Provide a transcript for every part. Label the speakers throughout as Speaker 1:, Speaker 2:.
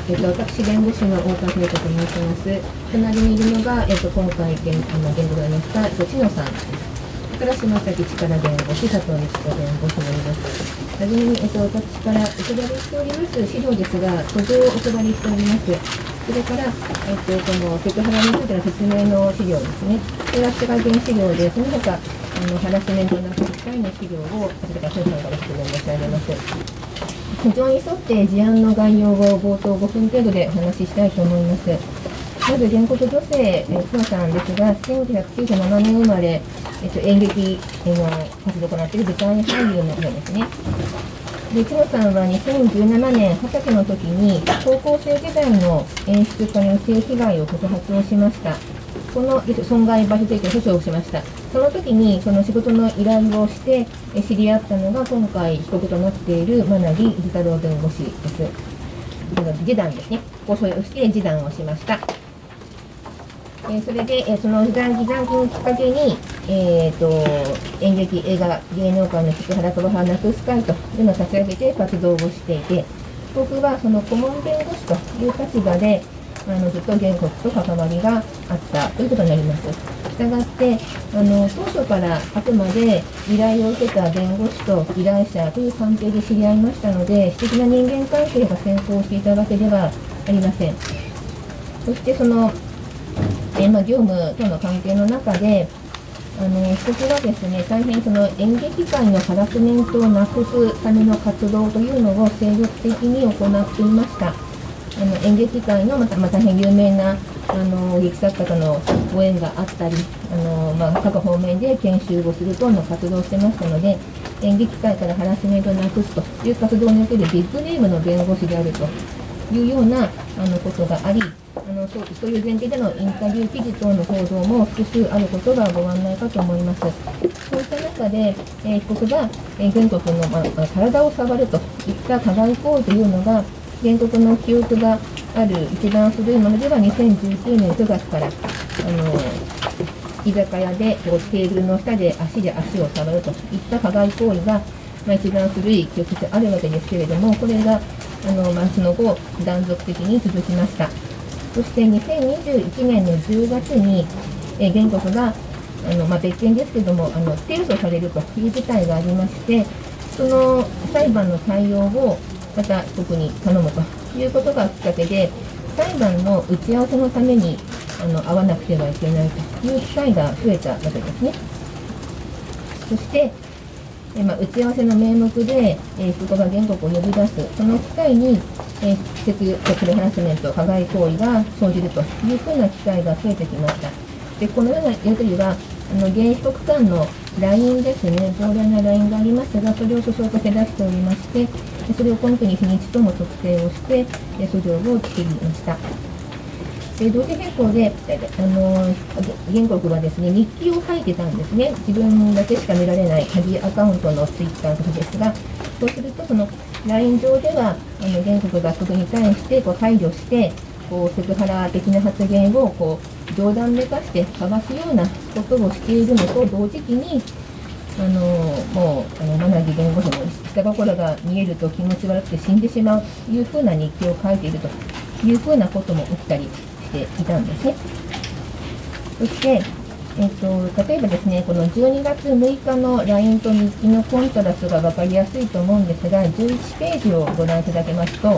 Speaker 1: 私、弁護士の大川秀子と申します。隣にいるのが、今回弁護がありました、知野さんです。それから島崎力弁護士、佐藤美智子弁護士になります。はじめに、私からお配りしております資料ですが、途上をお配りしております。それから、このセクハラについての説明の資料ですね。これは社会原資料で、その他、ハラスメントなくす際の資料を、こちらから先生から説明申し上げます。非常に沿って事案の概要を冒頭5分程度でお話ししたいと思います。まず原告女性、知野さんですが、1997年生まれ、演劇の活動を行っている舞台俳優の方ですね。で、知野さんは2017年20歳の時に、高校生時代の演出家に性被害を告発をしました。この損害賠償請求訴訟をしました。その時に、その仕事の依頼をして知り合ったのが、今回被告となっている馬奈木太郎弁護士です。示談ですね。交渉をして示談をしました。それで、その示談をきっかけに、演劇、映画、芸能界のセクハラとハラなくす会というのを立ち上げて活動をしていて、僕はその顧問弁護士という立場で、ずっと原告と関わりがあったということになります。したがって、当初からあくまで依頼を受けた弁護士と依頼者という関係で知り合いましたので、私的な人間関係が先行していたわけではありません。そしてその業務との関係の中で、被告はですね、大変その演劇界のハラスメントをなくすための活動というのを精力的に行っていました。演劇界の大変有名な劇作家とのご縁があったり、各方面で研修をする等の活動をしてましたので、演劇界からハラスメントをなくすという活動におけるビッグネームの弁護士であるというようなことがあり、そういう前提でのインタビュー記事等の報道も複数あることがご案内かと思います。そういった中で、被告が原告の、体を触るといった加害行為というのが、原告の記憶がある一番古いものでは2019年9月から居酒屋でテーブルの下で足を触るといった加害行為が、一番古い記憶であるわけですけれども、これがその後断続的に続きました。そして2021年の10月に、原告が別件ですけれども提訴されるという事態がありまして、その裁判の対応をまた被告に頼むということがきっかけで、裁判の打ち合わせのために会わなくてはいけないという機会が増えたわけですね。そして、打ち合わせの名目で、被告が原告を呼び出す、その機会に、セクハラハラスメント、加害行為が生じるというふうな機会が増えてきました。で、このようなやり取りは、現被告間の LINE ですね、常連な LINE がありますが、それを訴訟として出しておりまして、それを根拠に日にちとも特定をして、訴状を作りました。同時並行で、原告はですね、日記を書いてたんですね。自分だけしか見られない鍵アカウントのツイッターとかですが、そうすると、その LINE 上では、原告がそこに対して配慮して、セクハラ的な発言を冗談めかしてかわすようなことをしているのと同時期に、もう馬奈木弁護士の下心が見えると気持ち悪くて死んでしまうというふうな日記を書いているというふうなことも起きたりしていたんですね。そして、例えばですね、この12月6日の LINE と日記のコントラストが分かりやすいと思うんですが、11ページをご覧いただけますと、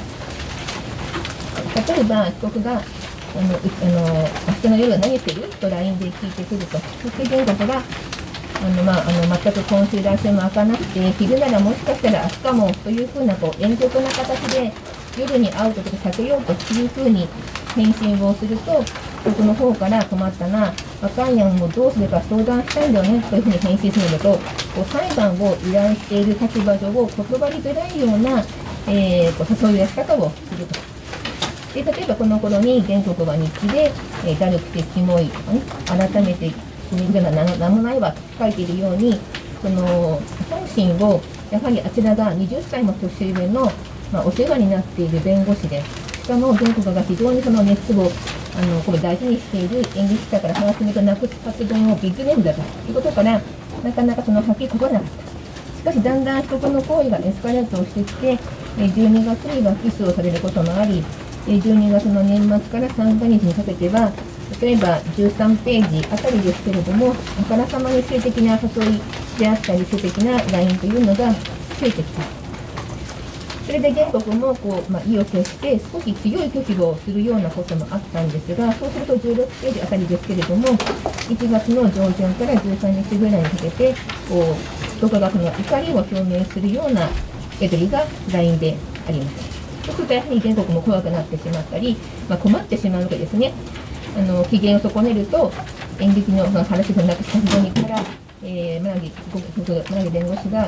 Speaker 1: 例えば被告が明日の夜は何してると LINE で聞いてくると、そして原告が全く今週来週も開かなくて、昼ならもしかしたら明日かもというふうな婉曲な形で夜に会うことを避けようというふうに返信をすると、僕の方から困ったな、若いやんもどうすれば相談したいんだよねというふうに返信するのと、裁判を依頼している立場上を断りづらいような、誘い出し方をすると。で、例えばこの頃に原告が日記で、だるくてキモいとかね、改めて何もないわと書いているように、その本心をやはりあちらが20歳も年上の、お世話になっている弁護士で、しかも原告が非常にその熱をこれ大事にしている演劇者からハラスメントなくす発言をビッグネームだということから、なかなかその吐きこばなかった。しかしだんだん被告の行為がエスカレートをしてきて、 12月には起訴をされることもあり、12月の年末から三が日にかけては、例えば13ページあたりですけれども、あからさまに性的な誘いであったり、性的な LINE というのが増えてきた。それで原告も意を決して、少し強い拒否をするようなこともあったんですが、そうすると16ページあたりですけれども、1月の上旬から13日ぐらいにかけて、不当額の怒りを表明するようなやり取りが LINE であります。そうするとやはり原告も怖くなってしまったり、困ってしまうわけですね。機嫌を損ねると、演劇の話のなくした非常にから、村木弁護士が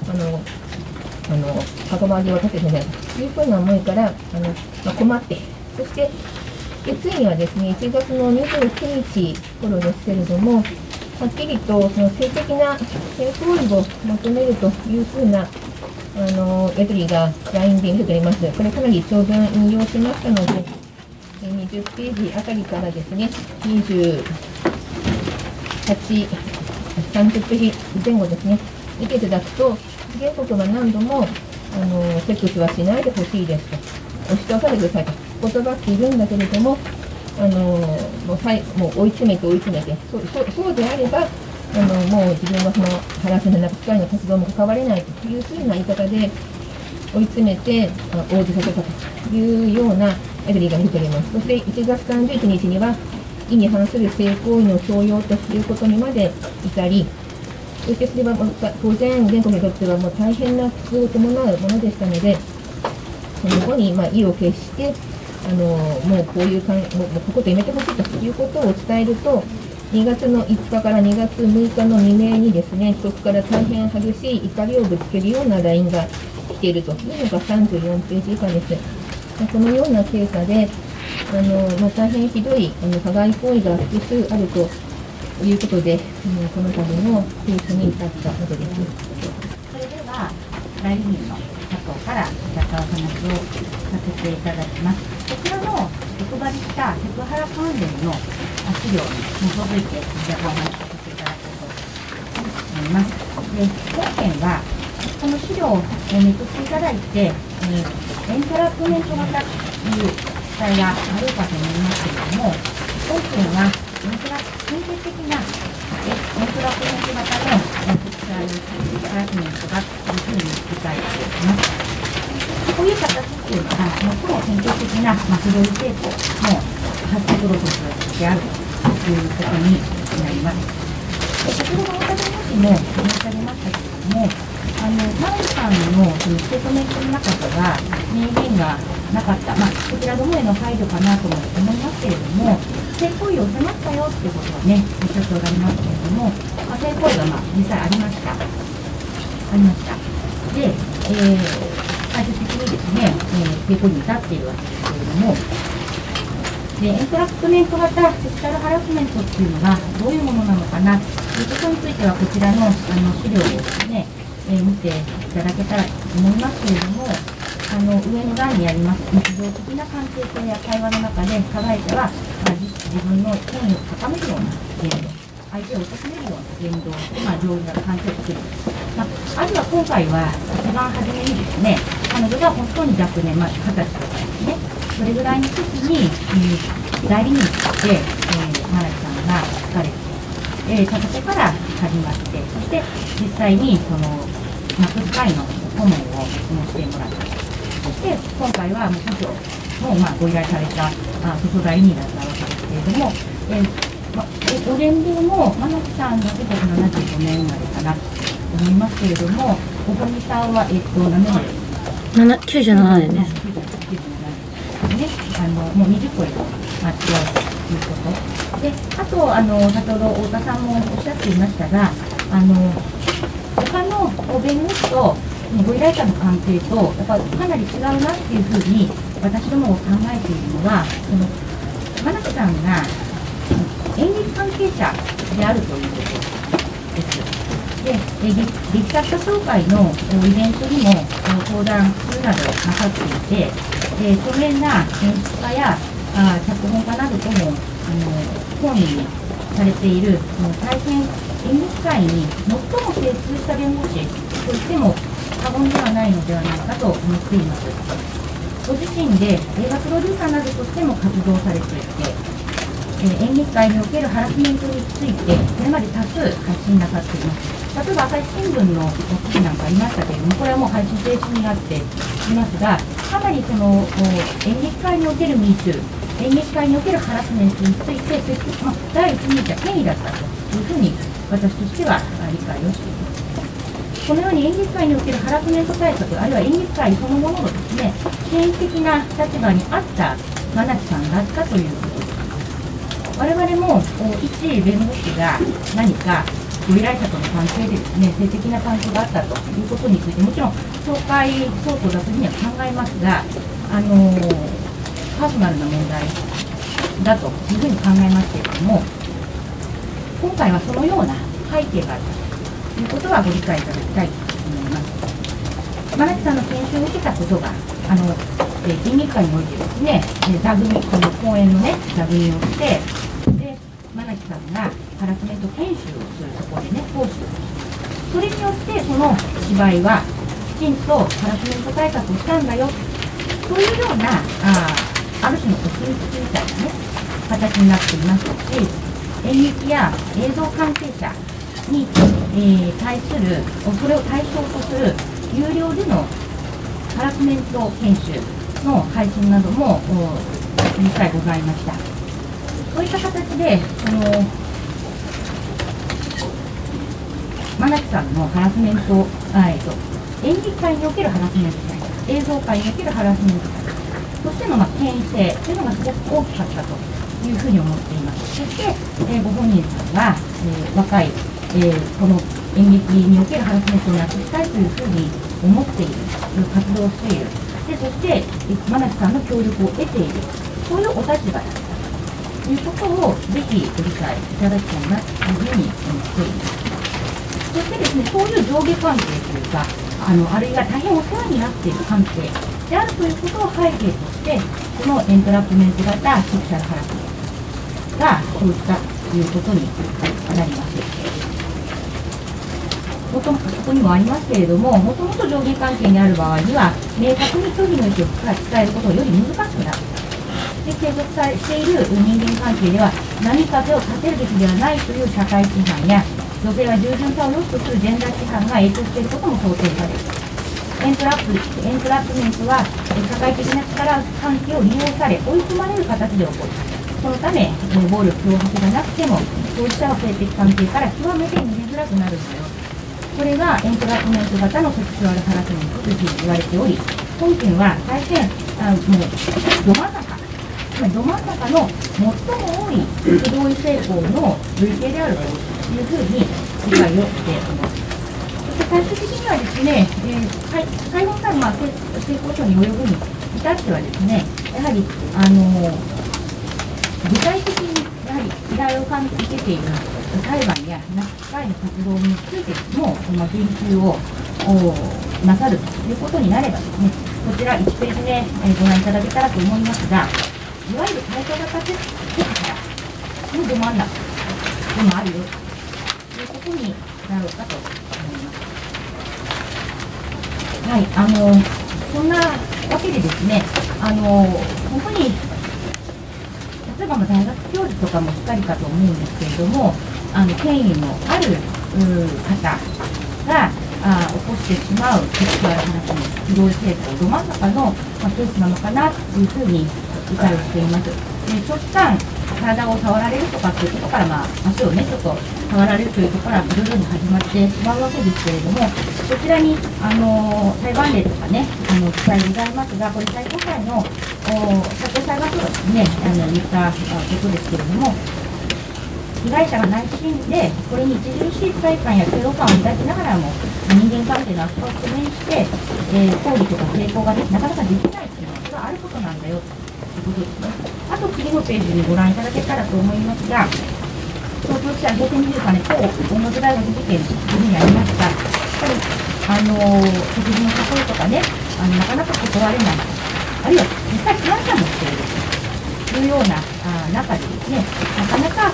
Speaker 1: 関わりを立ててないというふうな思いから、困って、そしてついにはですね、1月の29日頃ですけれども、はっきりとその性的な性行為を求めるというふうなやり取りが LINE で出ております。これかなり長文引用しましたので、20ページあたりからですね、28、30ページ前後ですね、見ていただくと、原告は何度もセックスはしないでほしいですと、押し通されてくださいと言葉っているんだけれども、もう追い詰めて、そうであれば、もう自分はそのハラスメント機会の活動も関われないというふうな言い方で追い詰めて応じさせたというようなやり取りが出ております。そして1月31日には、意に反する性行為の強要ということにまで至り、そしてそれは当然、原告にとってはもう大変な苦痛を伴うものでしたので、その後に意を決して、もうこういうもうこことやめてほしいということを伝えると、2月の5日から2月6日の未明にですね、被告から大変激しい怒りをぶつけるような LINE が来ているというのが34ページ以下です。このような経過で、大変ひどい加害行為が複数あるということで、この度のケースに至ったわけです。
Speaker 2: それでは、代理人の佐藤からお話をさせていただきます。こちらのお配りしたセクハラ関連の資料に基づいて、お話しさせていただこうと思います。で、本件は、この資料をめくっていただいて、エントラプメント型という記載があるかと思いますけれども、本件は典型的なエントラプメント型のセクシャルハラスメントだというふうに理解しています。こういう形っていうのが、最も典型的な不同意性交の発生プロセスであるということになります。先ほどの太田弁護士も申し上げましたけれども、マルさんの受け止めの中では、明言がなかった、こちらどもへの配慮かなとも思いますけれども、性行為を迫ったよっていうことはね、おっしゃっておられますけれども、性行為が実際ありました。で、最終的にですね、性行為に至っているわけですけれども、でエントラプメント型セクシャルハラスメントっていうのがどういうものなのかなということについては、こちらの資料をですね、見ていただけたらと思いますけれども、上の欄にあります日常的な関係性や会話の中で、加害者は、自分の権威を高めるような言動、相手を貶めるような言動を、上位が関係する。あるいは今回は、一番初めにですね、彼女が本当に若年、20歳とかですね、それぐらいの時に、代理人として、マラキさんが疲れて、そこから始まって、そして実際にそのマクス会の顧問をしてもらった。そして今回はもう訴訟もご依頼された訴訟代理人だったわけですけれども、ご年齢もマラキさんの1975年生まれかなと思いますけれども、小堀さんは何年生まれ
Speaker 3: 97年です。
Speaker 2: もう20個以上違うということで、あと先ほど太田さんもおっしゃっていましたが、他の弁護士とご依頼者の関係とやっぱかなり違うなっていうふうに私どもを考えているのは、真中さんが演劇関係者であるということです。で、劇作家協会のイベントにも登壇するなどなさっていて、著名な演出家や脚本家などとも懇意にされている、大変演劇界に最も精通した弁護士としても過言ではないのではないかと思っています。ご自身で映画プロデューサーなどとしても活動されていて、演劇界におけるハラスメントについてこれまで多数発信なさっています。例えば朝日新聞の記事なんかありましたけれども、これはもう配信停止になっていますが、かなりその演劇界におけるミートゥー、演劇界におけるハラスメントについて、第一人者権威だったというふうに私としては理解をしています。このように演劇界におけるハラスメント対策、あるいは演劇界そのもののですね、権威的な立場にあった真夏さんだったということです。我々も一弁護士が何かご依頼者との関係でですね、性的な関係があったということについて、もちろん懲戒相当だというふうには考えますが、パーソナルな問題だというふうに考えますけれども、今回はそのような背景があるということはご理解いただきたいと思います。真夏さんの研修を受けたことが、演劇界においてですね、座組、この公演のね、座組をして、で、真夏さんがハラスメント研修をするところでね、講師をする。それによって、その芝居はきちんとハラスメント対策をしたんだよ、というような、ある種のお墨付きみたいなね、形になっていますし、演劇や映像関係者に、対する、それを対象とする有料でのハラスメント研修の配信なども実際ございました。そういった形で、真夏さんのハラスメント、演劇界におけるハラスメント対策、映像界におけるハラスメント対策としての権威性というのがすごく大きかったというふうに思っています。そして、ご本人さんは、若い、この演劇におけるハラスメントをなくしたいというふうに思っている、活動をしている、でそして、真夏さんの協力を得ている、そういうお立場だったということをぜひご理解いただきたいなというふうに思っています。そしてですね、そういう上下関係というか、あるいは大変お世話になっている関係であるということを背景として、このエントラップメント型セクシャルハラスメントが生じたということになります。ここにもありますけれども、もともと上下関係にある場合には、明確に虚偽の意思を伝えることがより難しくなる。で、継続している人間関係では、波風を立てるべきではないという社会規範や、女性は従順さを良しとするジェンダー規範が影響していることも想定される。エントラップメントは、社会的な力関係を利用され、追い込まれる形で起こる。そのため、暴力脅迫がなくても、当事者は性的関係から極めて逃げづらくなるんだよ。これがエントラップメント型のセクシュアルハラスメントというふうに言われており、本件は大変、もう、ど真ん中、つまりど真ん中の最も多い不同意性交の類型であるというふうに理解をしています。そして最終的にはですね、最後の性交渉に及ぶに至ってはですね、やはり、具体的にやはり依頼を受けている裁判やナチス会の活動についても、言及をなさるということになればですね、こちら1ページでご覧いただけたらと思いますが、いわゆる対価型セクハラのど真ん中でもあるよということになろうかと思います。はい、そんなわけでですね、本当に例えば大学教授とかもしっかりかと思うんですけれども、権威のある方が起こしてしまうセクシュアルハラスメント、不同意性交ど真ん中の、ケースなのかなというふうに理解をしています。長期間体を触られるとかっていうことから、足をねちょっと触られるというところから徐々に始まってしまうわけですけれども、こちらに裁判例とかね記載ございますが、これ最高裁の最高裁がそうですね言ったことですけれども、被害者が内心でこれに著しい不快感や嫌悪感を抱きながらも人間関係の悪化を懸念して、抗議とか抵抗がなかなかできないというのはそれはあることなんだよということですね。あと次のページにご覧いただけたらと思いますが、東京地裁平成23年高音楽大学事件というふうにありました。やっぱり食事の誘いとかねなかなか断れない、あるいは実際感謝もしているというような中でですね、なかなか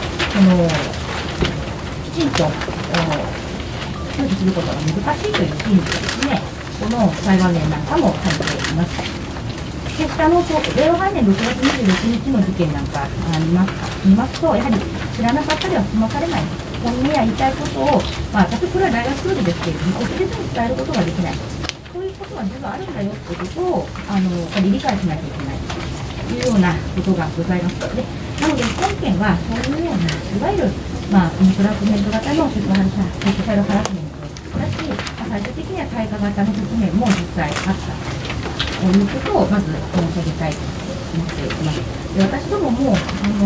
Speaker 2: きちんと拒否することが難しいという心理がですね、 この裁判例なんかも入っています。で、令和元年6月26日の事件なんか見ますと、やはり知らなかったでは済まされない、本音や言いたいことを、私、これは大学教授ですけれども、遅れずに伝えることができない、そういうことは十分あるんだよということを、やはり理解しなきゃいけないというようなことがございます。でなので、本件はそういうような、いわゆる、インフラクメント型のセクシャルハラスメントだし、最終的には対価型の側面も実際あったということをまず申し上げたいと思っています。で私どもも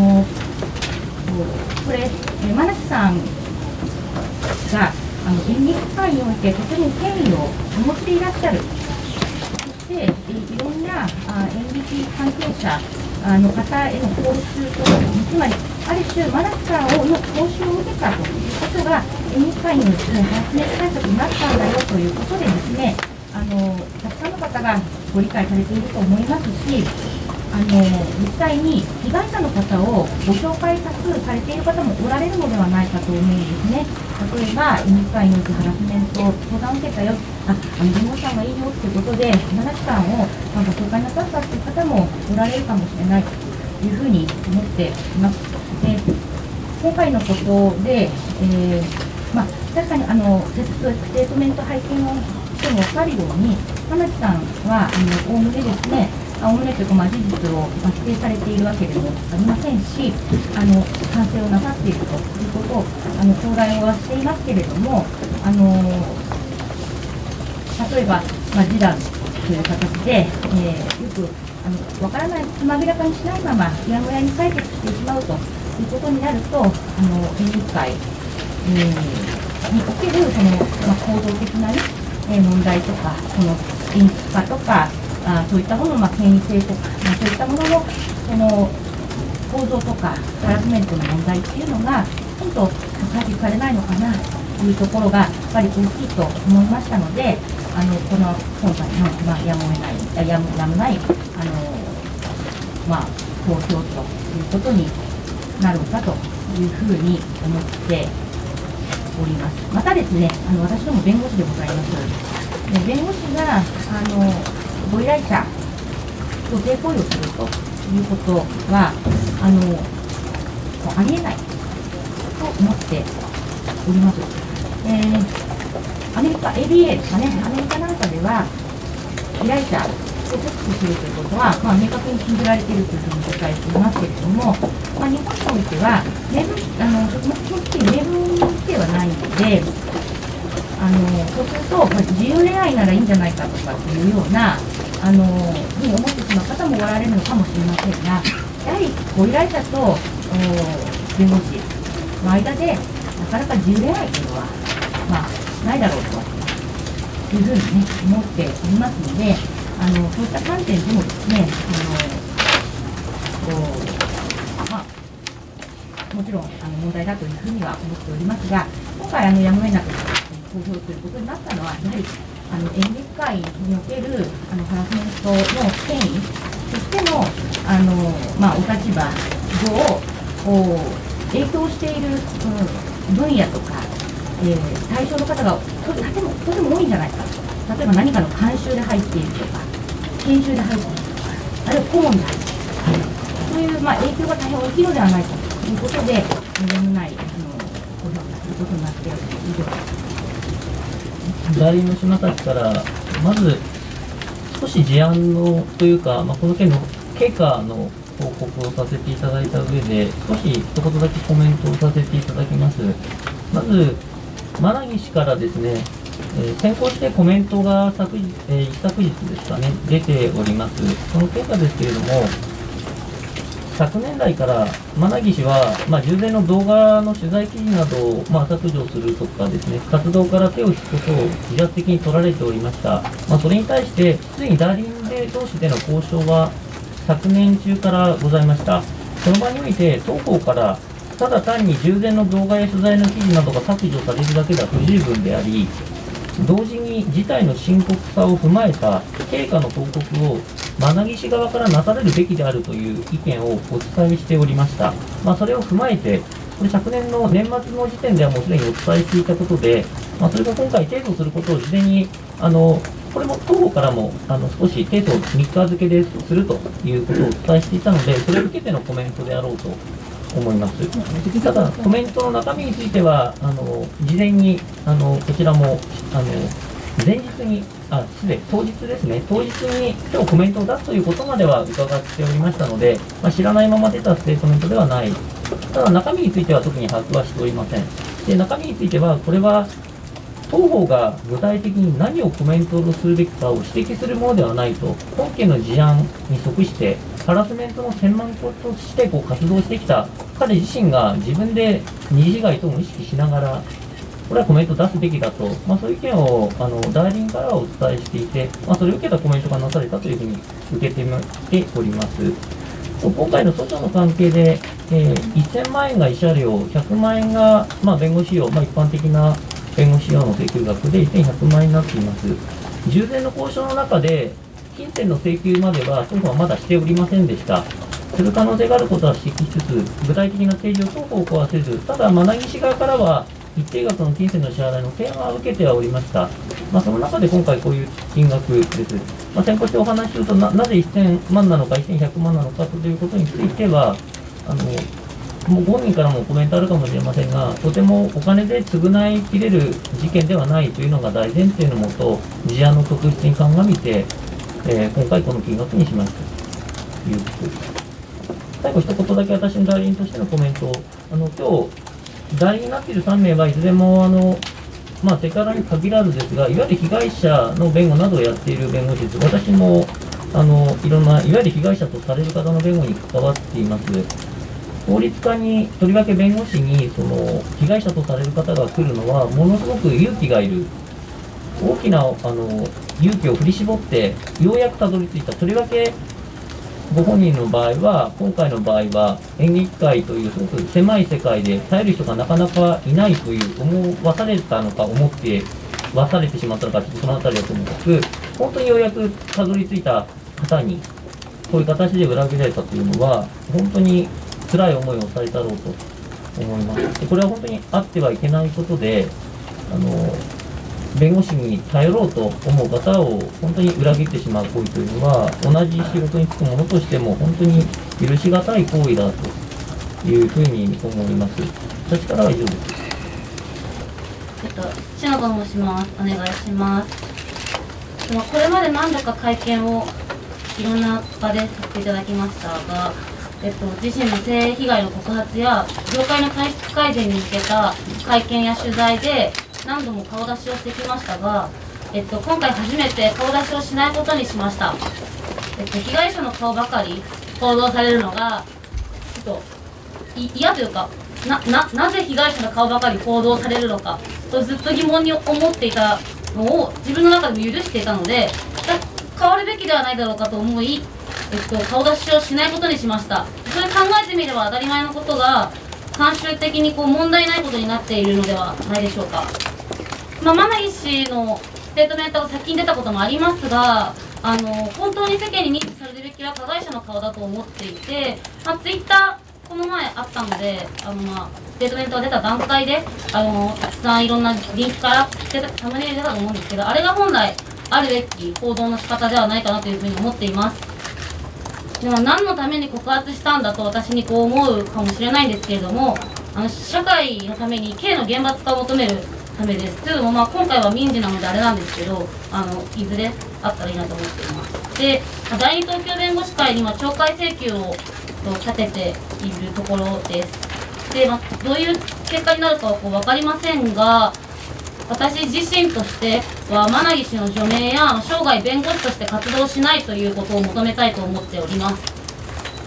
Speaker 2: これ、真梨さんが演劇界においてとても権威をお持ちでいらっしゃる、そしていろんな演劇関係者の方への報酬と、つまりある種、真梨さんの報酬を受けたということが、演劇界においてハラスメント対策になったんだよということでですね、たくさんの方がご理解されていると思いますし、実際に被害者の方をご紹介多数されている方もおられるのではないかと思うんですね。例えば、演劇界においてハラスメント相談を受けたよ、弁護士さんがいいよということで、真梨さんをご紹介なさったという方もおられるかもしれないというふうに思っています。で今回のことで、確かにステートメント拝見をしても分かるように、真梨さんはおおむねですね、おおむねというか、事実を否定されているわけでもありませんし、反省をなさっているということを頂戴はしていますけれども、例えば、示談という形で、よく分からない、つまびらかにしないまま、うやむやに解決してしまうということになると、演劇界における構造的な、問題とか、演出家とか、そういったものの権威性とか、そういったものの構造とか、ハラスメントの問題っていうのが、ちゃんと解決されないのかなというところが、やっぱり大きいと思いましたので、この今回のやむない投票ということになるかというふうに思っております。またですね、私ども弁護士でございます。で弁護士がご依頼者と性行為をするということはありえないと思っております。アメリカ ABA ですかね、アメリカなんかでは依頼者とセックスするということは、明確に禁じられているというふうに理解していますけれども、日本においては食物禁止令文規定はないので、そうすると、自由恋愛ならいいんじゃないかとかっていうようなに思ってしまう方もおられるのかもしれませんが、やはりご依頼者と弁護士の間でなかなか自由恋愛というのは、ないだろうというふうにね、思っておりますので、そういった観点でもですね、もちろん問題だというふうには思っておりますが、今回やむを得なく公表ということになったのは、やはり演劇界におけるハラスメントの権威としてのお立場上影響している、分野とか、対象の方がとても多いんじゃないか、例えば何かの監修で入っているとか、研修で入っているとか、あるいは顧問で入っているとか、そういう影響が大変大きいのではないかということで、やむない公表ということになっている以上です。
Speaker 3: 代理の島たちからまず少し事案のというか、この件の経過の報告をさせていただいた上で、少し一言だけコメントをさせていただきます。まず真奈氏からですね、先行してコメントが一昨日ですかね、出ております。その結果ですけれども、昨年来から真奈氏は、従前の動画の取材記事などを、削除するとかですね、活動から手を引くことを自発的に取られておりました。それに対して、すでにダーリンで同士での交渉は昨年中からございました。その場において、当方からただ単に従前の動画や取材の記事などが削除されるだけでは不十分であり、同時に事態の深刻さを踏まえた経過の報告を真奈氏側からなされるべきであるという意見をお伝えしておりました。それを踏まえて、これ昨年の年末の時点ではもうすでにお伝えしていたことで、それが今回提訴することを事前にこれも当方からも少し提訴を3日付でするということをお伝えしていたので、それを受けてのコメントであろうと思います。ただ、コメントの中身については、事前にこちらも前日に、当日ですね、当日に今日コメントを出すということまでは伺っておりましたので、知らないまま出たステートメントではない、ただ中身については特に把握はしておりません。で、中身については、これは当方が具体的に何をコメントをするべきかを指摘するものではないと、本件の事案に即して、ハラスメントの専門家として活動してきた彼自身が自分で二次被害等も意識しながら、これはコメント出すべきだと、そういう意見を代理人からはお伝えしていて、それを受けたコメントがなされたというふうに受け止めております。今回の訴訟の関係で、1000万円が慰謝料、100万円が弁護士用、一般的な弁護士用の請求額で1100万円になっています。従前の交渉の中で、金銭の請求までは双方はまだしておりませんでした。する可能性があることは指摘しつつ、具体的な提示を双方はせず、ただ、馬奈木氏側からは、一定額の金銭の支払いの提案は受けてはおりました。その中で今回こういう金額です。先行してお話しするとなぜ1000万なのか、1100万なのかということについては、もうご本人からもコメントあるかもしれませんが、とてもお金で償いきれる事件ではないというのが大前提のもと、事案の特質に鑑みて、今回この金額にしましたということです。最後一言だけ私の代理人としてのコメントを、今日、代理人になっている3名はいずれもセクハラに限らずですが、いわゆる被害者の弁護などをやっている弁護士です。私もいろんないわゆる被害者とされる方の弁護に関わっています。法律家に、とりわけ弁護士に被害者とされる方が来るのは、ものすごく勇気がいる、大きな勇気を振り絞って、ようやくたどり着いた、とりわけご本人の場合は、今回の場合は、演劇界というすごく狭い世界で、耐える人がなかなかいないという思わされたのか、思ってわされてしまったのか、ちょっとそのあたりはともかく、本当にようやくたどり着いた方に、こういう形で裏切られたというのは、本当に辛い思いをされたろうと思います。でこれは本当にあってはいけないことで、弁護士に頼ろうと思う方を本当に裏切ってしまう行為というのは、同じ仕事に就く者としても本当に許し難い行為だというふうに思います。私からは以上です。
Speaker 4: 篠と申します。お願いします。これまで何度か会見をいろんな場でさせていただきましたが、自身の性被害の告発や業界の体質改善に向けた会見や取材で何度も顔出しをしてきましたが、今回初めて顔出しをしないことにしました。被害者の顔ばかり報道されるのがちょっと嫌というか、なぜ被害者の顔ばかり報道されるのかとずっと疑問に思っていたのを自分の中でも許していたので、変わるべきではないだろうかと思い、顔出しをしないことにしました。それ考えてみれば当たり前のことが慣習的に問題ないことになっているのではないでしょうか。馬奈木氏のステートメントが先に出たこともありますが、本当に世間に認知されるべきは加害者の顔だと思っていて、ツイッターこの前あったので、ステートメントが出た段階でたくさんいろんなリンクからサムネイル出たと思うんですけど、あれが本来あるべき報道の仕方ではないかなというふうに思っています。では何のために告発したんだと私に思うかもしれないんですけれども、社会のために刑の厳罰化を求めるためです。というのも、今回は民事なのであれなんですけど、いずれあったらいいなと思っています。で、第二東京弁護士会には懲戒請求を立てているところです。で、どういう結果になるかは分かりませんが、私自身としては馬奈木氏の除名や生涯弁護士として活動しないということを求めたいと思っております。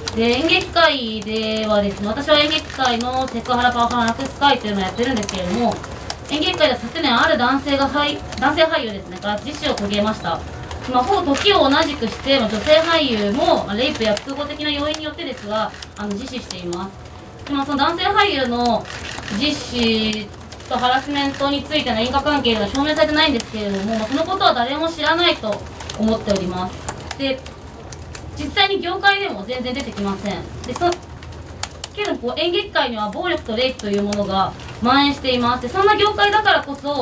Speaker 4: で、演劇界ではですね、私は演劇界のセクハラパワハラなくす会というのをやってるんですけれども、演劇界では昨年ある男性俳優ですねから自死を遂げました。ほぼ時を同じくして、女性俳優もレイプや複合的な要因によってですが自死しています。でその男性俳優の自死とハラスメントについての因果関係が証明されてないんですけれども、そのことは誰も知らないと思っております。で、実際に業界でも全然出てきません。でけど演劇界には暴力とレイプというものが蔓延しています。でそんな業界だからこそ、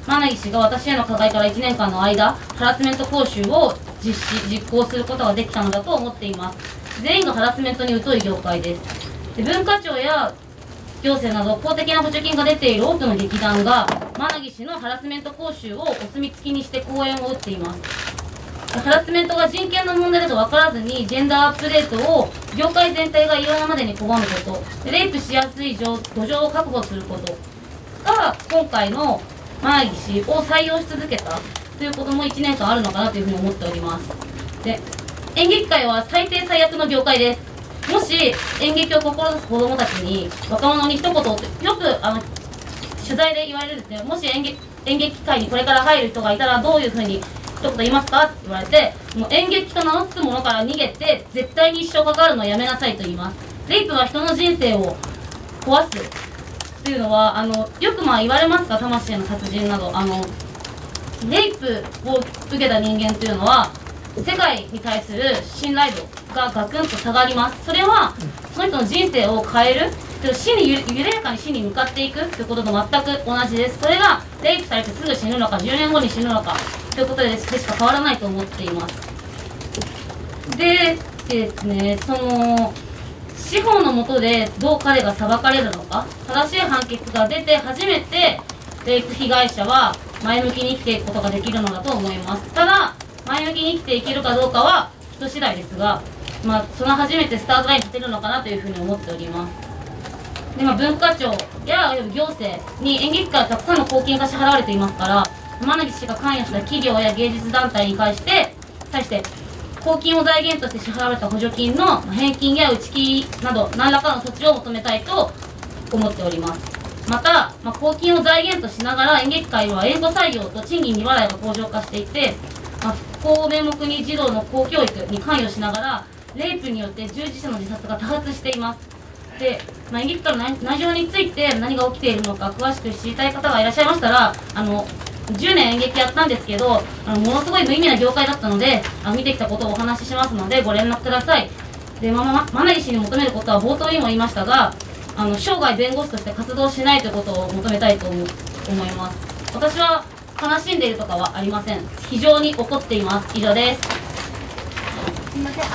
Speaker 4: 馬奈木氏が私への加害から1年間の間、ハラスメント講習を実行することができたのだと思っています。全員がハラスメントに疎い業界です。で、文化庁や行政など公的な補助金が出ている多くの劇団が馬奈木氏のハラスメント講習をお墨付きにして講演を打っています。ハラスメントが人権の問題だと分からずにジェンダーアップデートを業界全体が言わないまでに拒むこと、レイプしやすい土壌を確保することが今回の馬奈木氏を採用し続けたということも1年間あるのかなというふうに思っております。で、演劇界は最低最悪の業界です。もし演劇を志す子どもたちに若者に一言、よく取材で言われるんですね。もし演劇界にこれから入る人がいたらどういうふうに一言言いますかって言われて、もう演劇と名の付くものから逃げて絶対に一生関わるのをやめなさいと言います。レイプは人の人生を壊すっていうのはよく言われますが、魂への殺人などレイプを受けた人間というのは世界に対する信頼度がガクンと下がります。それはその人の人生を変える、緩やかに死に向かっていくということと全く同じです。それがレイプされてすぐ死ぬのか10年後に死ぬのかということでしか変わらないと思っています。でですね、司法の下でどう彼が裁かれるのか、正しい判決が出て初めてレイプ被害者は前向きに生きていくことができるのだと思います。ただ前向きに生きていけるかどうかは人次第ですが、その初めてスタートラインに立てるのかなというふうに思っております。で、文化庁や行政に演劇界はたくさんの公金が支払われていますから、馬奈木氏が関与した企業や芸術団体に対して公金を財源として支払われた補助金の返金や打ち切りなど何らかの措置を求めたいと思っております。また、公金を財源としながら演劇界は援護採用と賃金未払いが向上化していて、不幸名目に児童の公教育に関与しながらレイプによって従事者の自殺が多発しています。で、演劇界の内情について何が起きているのか詳しく知りたい方がいらっしゃいましたら、10年演劇やったんですけど、ものすごい無意味な業界だったので、見てきたことをお話ししますのでご連絡ください。で、馬奈木氏に求めることは冒頭にも言いましたが、生涯弁護士として活動しないということを求めたいと思います。私は悲しんでいるとかはありません。非常に怒っています。以上です。
Speaker 2: すみません、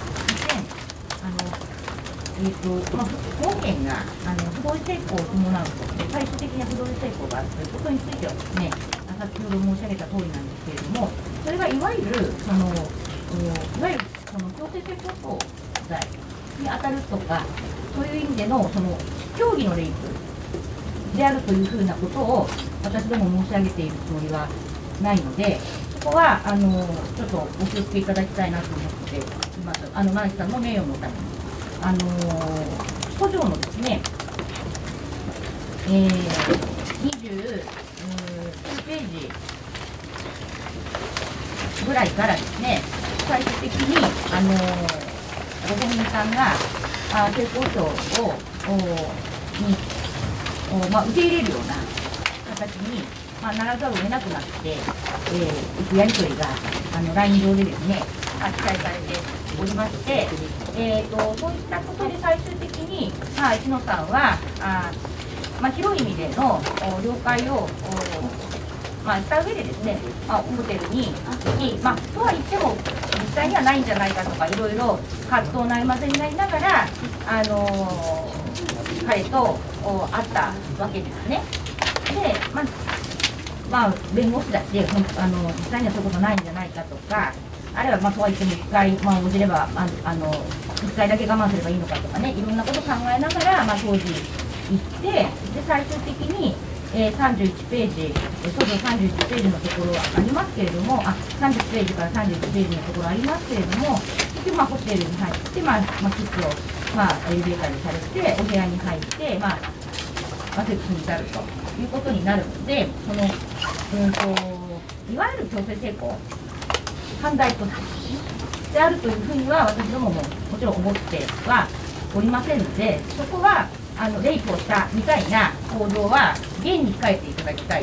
Speaker 2: 本件が不同意性交を伴うとで、最終的には不同意性交があるということについてはですね、先ほど申し上げた通りなんですけれども、それがいわゆる強制性交等罪に当たるとか、そういう意味での競技のレイプであるというふうなことを私ども申し上げているつもりはないので、そこはちょっとお気をつけいただきたいなと思っています。馬奈木さんの名誉のために。訴状のですね、29ページぐらいからですね、最終的にご本人さんが性交渉を受け入れるような形に、ならざるを得なくなっていくやり取りがLINE 上でですね、記載されておりまして、そういったことで最終的に、石野さんは広い意味での了解をした上でですね、ホテルにとは言っても実際にはないんじゃないかとか、いろいろ葛藤のありませんになりながら彼と会ったわけですね。で、弁護士だし実際にはそういうことないんじゃないかとか、あるいはとは言っても1回応じれば1回だけ我慢すればいいのかとかね、いろんなことを考えながら当時行って、で最終的に31ページ、訴状31ページのところありますけれども、30ページから31ページのところありますけれども、結局ホテルに入って、キスをエレベーターにされて、お部屋に入って、セックスに至るということになるので、いわゆる強制性交、犯罪とであるというふうには私どもももちろん思ってはおりませんので、そこはレイプをしたみたいな行動は厳に控えていただきたい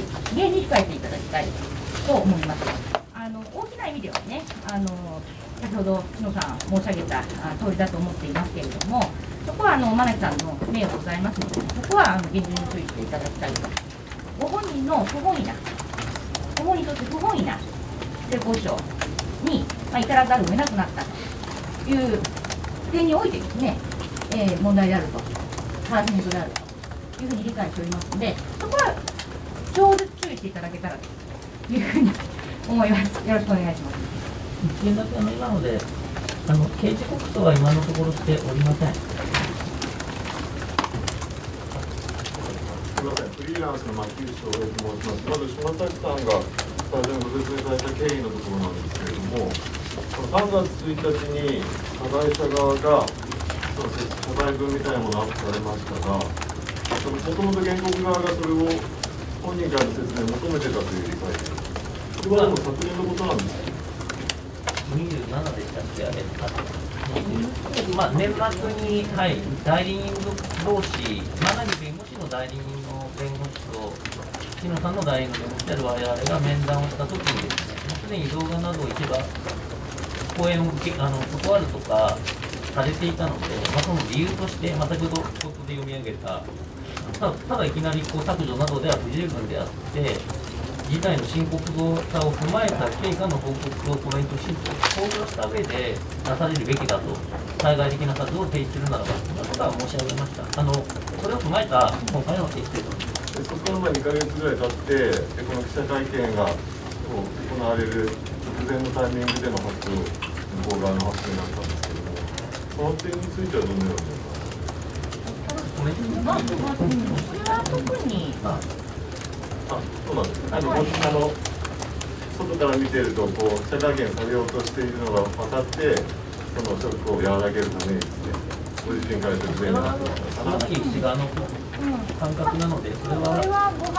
Speaker 2: と思います。大きな意味ではね、先ほど篠さん申し上げた通りだと思っていますけれども、そこは馬奈木さんの名誉ございますので、そこは厳重に注意していただきたいと。ご本人の不本意な主にとって不本意な性交渉に、至らざるを得なくなったという点においてですね、問題であると、ハラスメントであるというふうに理解しておりますので、そこは超絶注意していただけたらというふうに思います。よろしくお願いします。
Speaker 3: 一点だけ今ので、刑事告訴は今のところしておりません。
Speaker 5: すみません、フリーランスの牧内翔平と申します。まず島崎さんがスタジオにご説明された経緯のところなんですけれども、3月1日に加害者側が謝罪文みたいなものをアップされましたが、もともと原告側がそれを本人からの説明を求めてたという理解です。これはもう昨年のことなんですか
Speaker 3: 27でしたっけ、あれ、年末に、はい、代理人同士、真波弁護士の代理人の弁護士と、篠さんの代理の弁護士である我々が面談をしたときにですね、すでに動画などを一番、講演を断るとかされていたので、その理由として、先ほど口頭で読み上げた、ただいきなり削除などでは不十分であって、事態の深刻さを踏まえた経過の報告をコメントし、考慮した上でなされるべきだと、対外的な活動を提出するならば、そんなことは申し上げました。それを踏まえた今回の提出です。
Speaker 5: そこから2ヶ月ぐらい経って、この記者会見が行われる直前のタイミングでの発表、向こう側の発表になったんですけれども、その点についてはどのようにですか。
Speaker 2: それは特に。
Speaker 5: そうなんですね。外から見ていると、記者会見されようとしているのが分かって、そのショックを和らげるためにですね、ご自身から説明になっています。
Speaker 3: かなり内側の感覚なので、それは。
Speaker 2: 私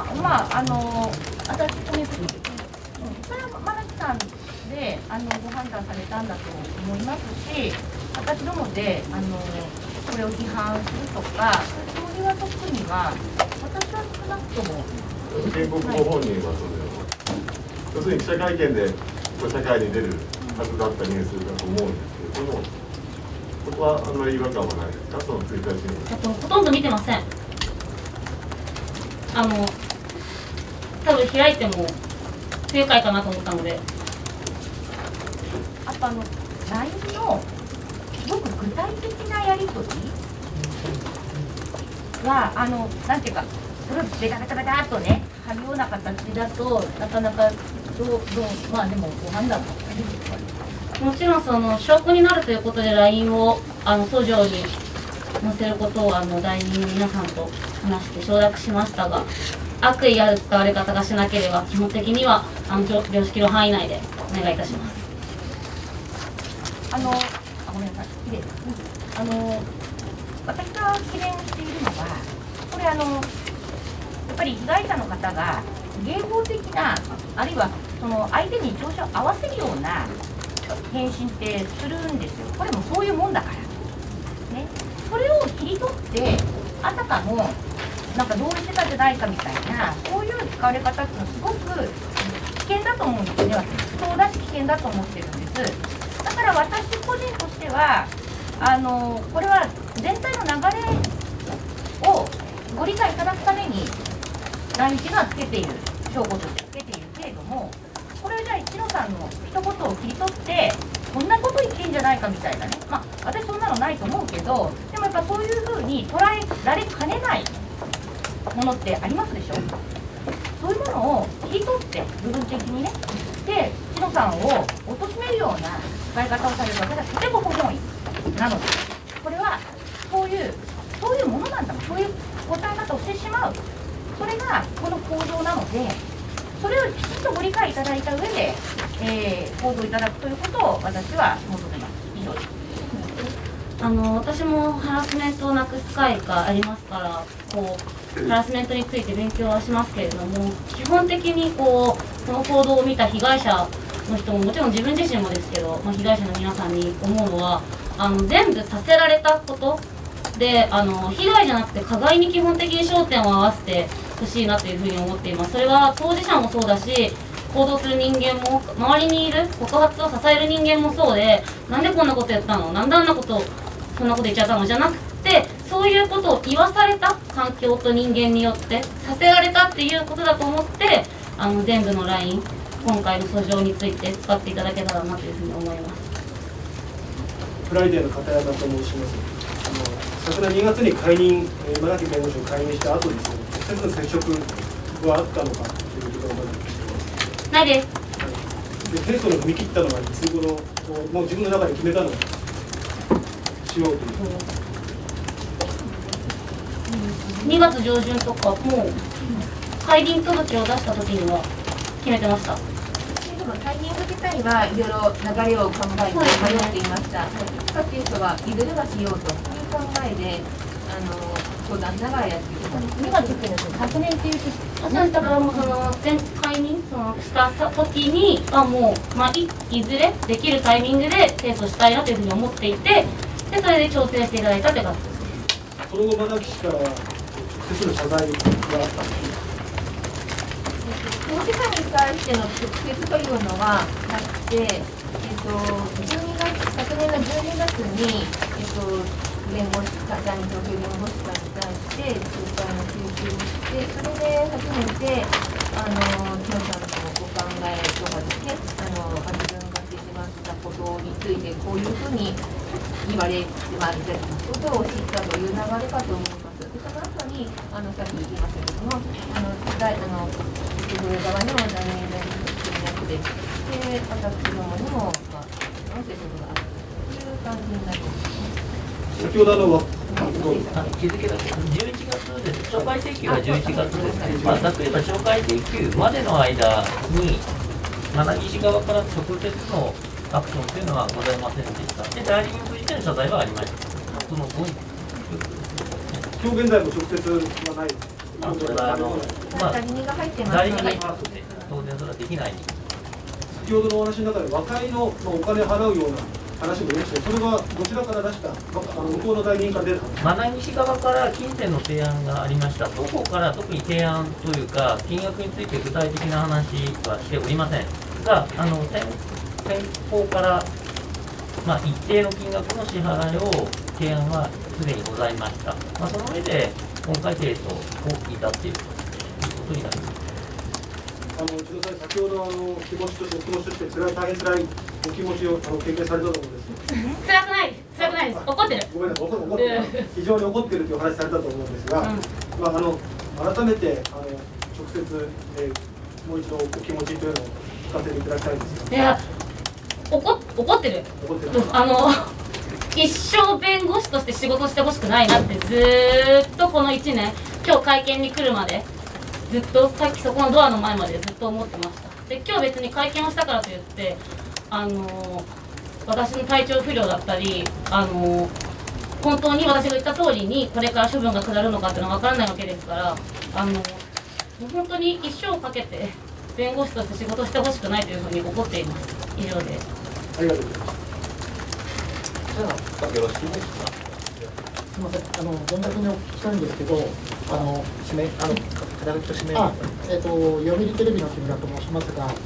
Speaker 2: コメントです。それは真梨さんでご判断されたんだと思いますし、私どもでこれを批判するとか、そういう特には、私は少なくとも。
Speaker 5: 原告ご本人はそれを、要するに記者会見で社会に出るはずだったニュースだと思うんですけれども、ここはあんまり違和感はないですか、その1日に。
Speaker 4: ほとんど見てません。多分開いても不愉快かなと思ったので。
Speaker 2: あとLINE のすごく具体的なやり取りはなんていうか。それをベタベタベタっとね、貼るような形だと、なかなかでもご判断
Speaker 4: もちろん証拠になるということで LINE を訴状に載せることを代理人の皆さんと話して承諾しましたが、悪意ある使われ方がしなければ基本的には常識の範囲内でお願いいたします。
Speaker 2: ごめんなさい、きれいです。私が懸念しているのは、これやっぱり被害者の方が迎合的な、あるいは相手に調子を合わせるような返信ってするんですよ。これもそういうもんだから、ね、それを切り取ってあたかもなんか同意してたんじゃないかみたいな、そういう使われ方っていうのはすごく危険だと思うんですね。そうだし危険だと思ってるんです。だから私個人としてはこれは全体の流れをご理解いただくためにLINEっていうのはつけている、証拠としてつけているけれども、これをじゃあ一野さんの一言を切り取ってこんなこと言ってんじゃないかみたいなね、私そんなのないと思うけど、でもやっぱそういうふうに捉えられかねないものってありますでしょ。そういうものを切り取って部分的にね、で一野さんを貶めるような使い方をされるわけがとても不本意なので、これはそういうものなんだ、そういう答え方をしてしまう、それがこの構造なので、それをきちんとご理解いただいた上で、報道いただくということを私は求めます。以上です。
Speaker 4: 私もハラスメントをなくす会がありますから、ハラスメントについて勉強はしますけれども、基本的にこの報道を見た被害者の人ももちろん自分自身もですけど、被害者の皆さんに思うのは全部させられたことで被害じゃなくて加害に基本的に焦点を合わせてほしいなというふうに思っています。それは当事者もそうだし、行動する人間も、周りにいる告発を支える人間もそうで、なんでこんなことやったの、なんであんなことそんなこと言っちゃったのじゃなくて、そういうことを言わされた環境と人間によってさせられたっていうことだと思って、 全部のライン、今回の訴状について使っていただけたらなというふうに思います。
Speaker 6: フライデーの片山と申します。昨年2月に解任、今崎弁護士を解任した後ですね、直接の接触はあったのかというところまで聞いてます。
Speaker 4: ないです。
Speaker 6: で、提訴の踏み切ったのがいつ頃、もう自分の中で決めたのか、しようという。
Speaker 4: 2月上旬とか、もう解任届を出した時には決めてました。
Speaker 1: タイミング自体はいろいろ流れを考えて迷っていました。いつかという人はいずれはしようという考えで相談しながらやっていた。
Speaker 2: 2月っていうのは昨年っていう
Speaker 4: 私だからもうその前回にした時にもう、いずれできるタイミングで提訴したいなというふうに思っていて、でそれで調整していただいたという形です。
Speaker 6: その後、馬崎氏から直接の謝罪があったんですか。
Speaker 1: 当事者に対しての直接というのはなくて、昨年の12月に、弁護士さんに、東京弁護士さんに対して仲介の請求をして、それで初めて木野さんのお考えとかですね、自分がしてしまったことについてこういうふうに言われてまいたことを知ったという流れかと思います。でその後にさっき言いましたけども、側にも残念な役で、私どもにも、接触があるという感じになります。
Speaker 6: 先ほど
Speaker 3: 日付だけ11月です。懲戒請求は11月ですね。例えば懲戒請求までの間に、馬奈木氏側から直接のアクションというのはございませんでした。で、代理人としての謝罪はありました。その後に。
Speaker 6: 今日現在も直接はない。
Speaker 3: それは
Speaker 1: 代理人が入ってます
Speaker 3: 代理人が入ってますので、当然それはできない。
Speaker 6: 先ほどのお話の中で和解のお金を払うような話も出まして、それはどちらから出した向こうの代理人から出たんですか。
Speaker 3: 馬奈木氏側から金銭の提案がありました。どこから特に提案というか金額について具体的な話はしておりませんが、先方から、一定の金額の支払いを提案はすでにございました。その上で今回提訴を至っているということになります。
Speaker 6: 内田さん、先ほど気持ちとして大変辛いお気持ちを経験されたと思うんですけど。
Speaker 4: 辛くないです。怒ってる。
Speaker 6: ごめんなさい、怒ってる。非常に怒ってるというお話されたと思うんですが、改めて直接、もう一度お気持ちというのを聞かせていただきたいんですが。
Speaker 4: いや、怒ってる。一生弁護士として仕事してほしくないなってずーっとこの1年、今日会見に来るまでずっとさっきそこのドアの前までずっと思ってました。で今日別に会見をしたからといって私の体調不良だったり本当に私が言った通りにこれから処分が下るのかっていうのは分からないわけですから本当に一生かけて弁護士として仕事してほしくないというふうに思っています。以上です。
Speaker 6: ありがとうございます。
Speaker 7: よろしくお願いします。すみません、存続にお聞きしたいんですけど、指名、肩書きと指名。読売テレビの木村と申しますが、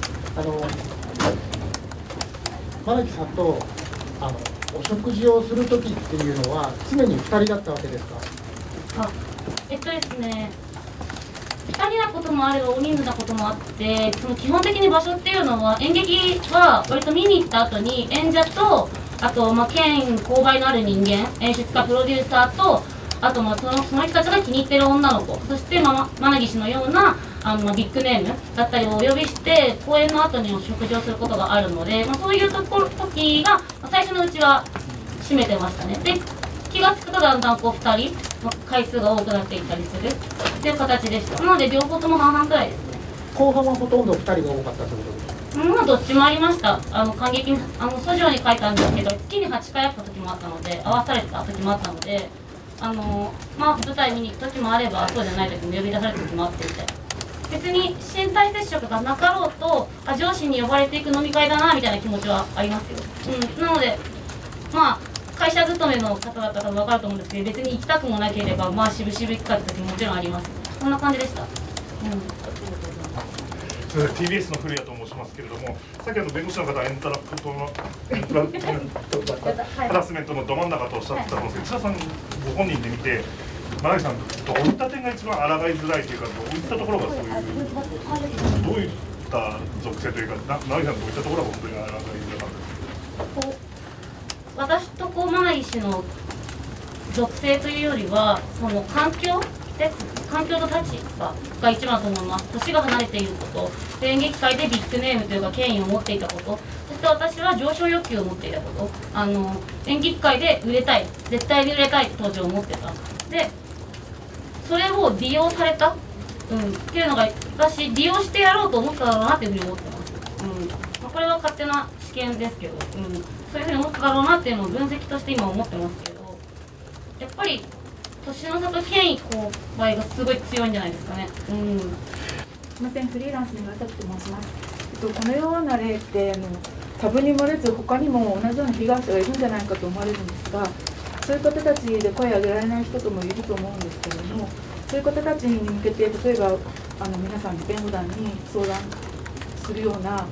Speaker 7: 馬奈木さんとお食事をするときっていうのは常に2人だったわけですか。
Speaker 4: ですね、2人なこともあれば大人数なこともあって、その基本的に場所っていうのは演劇は割と見に行った後に演者とあと兼購買のある人間、演出家プロデューサーとあとその人たちが気に入ってる女の子、そして馬奈木氏のようなビッグネームだったりをお呼びして公演の後にお食事をすることがあるので、そういう時が最初のうちは占めてましたね。で気が付くとだんだん2人回数が多くなっていったりするっていう形でした。なので両方とも半々くらいですね。
Speaker 7: 後半はほとんど2人が多かったということですか。
Speaker 4: どっちもありました。感激訴状に書いたんですけど、月に8回あった時もあったので、合わされてた時もあったので、舞台見に行く時もあれば、そうじゃない時も呼び出された時もあってみたいな。別に身体接触がなかろうと、上司に呼ばれていく飲み会だなみたいな気持ちはありますよ。なので、会社勤めの方々が分かると思うんですけど、別に行きたくもなければ、渋々行くかって時ももちろんあります。そんな感じでした。
Speaker 8: TBS の古谷と申しますけれども、さっき弁護士の方、エントラハラスメントのど真ん中とおっしゃってたんですけど、千田さんご本人で見て、 村井さんとどういった点が一番抗いづらいというか、どういったところがそういう、どういった属性というか、村井さんどういったところが本当に抗いづらかったですか。
Speaker 4: 私とマナイ氏の属性というよりは、その環境と立場が一番だと思います。年が離れていること、演劇界でビッグネームというか権威を持っていたこと、そして私は上昇欲求を持っていたこと、演劇界で売れたい、絶対に売れたいって当時思ってた。で、それを利用された、っていうのが、私、利用してやろうと思っただろうなっていうふうに思ってます。これは勝手な試験ですけど、そういうふうに思っただろうなっていうのを分析として今思ってますけど、やっぱり、年の差と権威勾配がすごい強いんじゃないですかね。
Speaker 9: すみません、フリーランスの岩崎と申します。このような例って多分に漏れず他にも同じような被害者がいるんじゃないかと思われるんですが、そういう方たちで声を上げられない人ともいると思うんですけれども、そういう方たちに向けて例えば皆さん弁護団に相談するような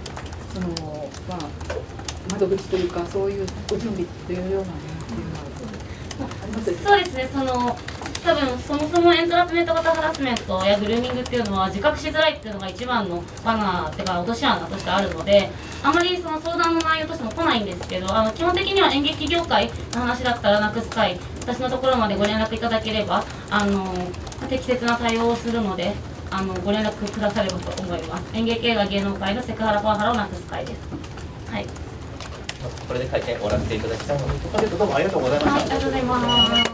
Speaker 9: 窓口というか、そういうご準備というようなものっていうのはありますか？
Speaker 4: そうですね、多分そもそもエントラップメント型ハラスメントやグルーミングっていうのは自覚しづらいっていうのが一番のバナーっていうか落とし穴としてあるので、あまりその相談の内容としても来ないんですけど、基本的には演劇業界の話だったらなくす会、私のところまでご連絡いただければ適切な対応をするのでご連絡くださればと思います。演劇映画芸能界のセクハラパワハラをなくす会です。はい。
Speaker 3: これで会見終わらせていただきたいと思います。
Speaker 7: どうもありがとうございました。
Speaker 4: はい、ありがとうございます。